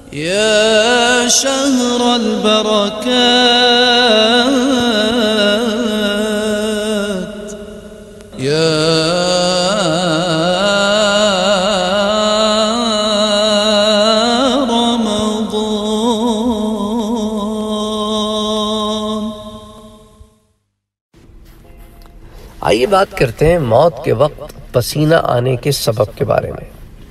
يا شهر البركات يا رمضان. آئیے بات کرتے ہیں موت کے وقت پسینہ آنے کے سبب کے بارے میں.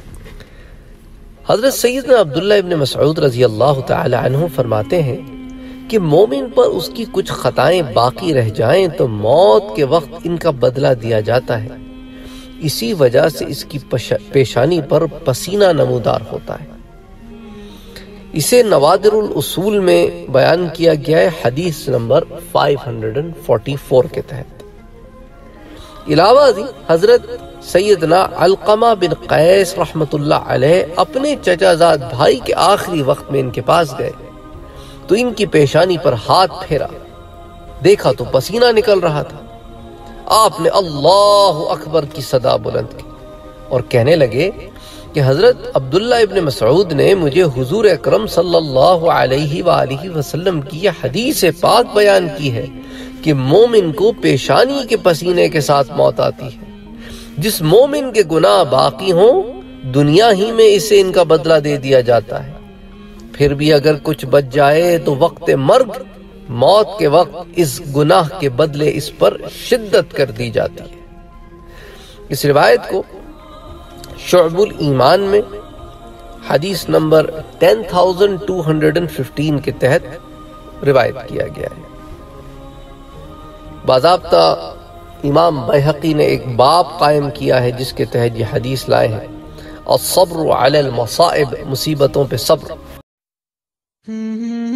حضرت سیدنا عبداللہ ابن مسعود رضی اللہ تعالی عنہ فرماتے ہیں کہ مومن پر اس کی کچھ خطائیں باقی رہ جائیں تو موت کے وقت ان کا بدلہ دیا جاتا ہے. اسی وجہ سے اس کی پیشانی پر پسینہ نمودار ہوتا ہے. اسے نوادر الاصول میں بیان کیا گیا ہے حدیث نمبر 544 کے تحت. علاوہ ازیں حضرت سیدنا علقمہ بن قیس رحمت اللہ علیہ اپنے چچا زاد بھائی کے آخری وقت میں ان کے پاس گئے تو ان کی پیشانی پر ہاتھ پھیرا، دیکھا تو پسینہ نکل رہا تھا. آپ نے اللہ اکبر کی صدا بلند کی اور کہنے لگے کہ حضرت عبداللہ ابن مسعود نے مجھے حضور اکرم صلی اللہ علیہ وآلہ وسلم کی یہ حدیث پاک بیان کی ہے کہ مومن کو پیشانی کے پسینے کے ساتھ موت آتی ہے. جس مومن کے گناہ باقی ہوں دنیا ہی میں اسے ان کا بدلہ دے دیا جاتا ہے، پھر بھی اگر کچھ بچ جائے تو وقت مرگ موت کے وقت اس گناہ کے بدلے اس پر شدت کر دی جاتی ہے. اس روایت کو شعب الایمان میں حدیث نمبر 10215 کے تحت روایت کیا گیا ہے. باضابطہ امام بیہقی نے ایک باب قائم کیا ہے جس کے تحت یہ حدیث لائے ہیں، الصبر علی المصائب، مصیبتوں پہ صبر.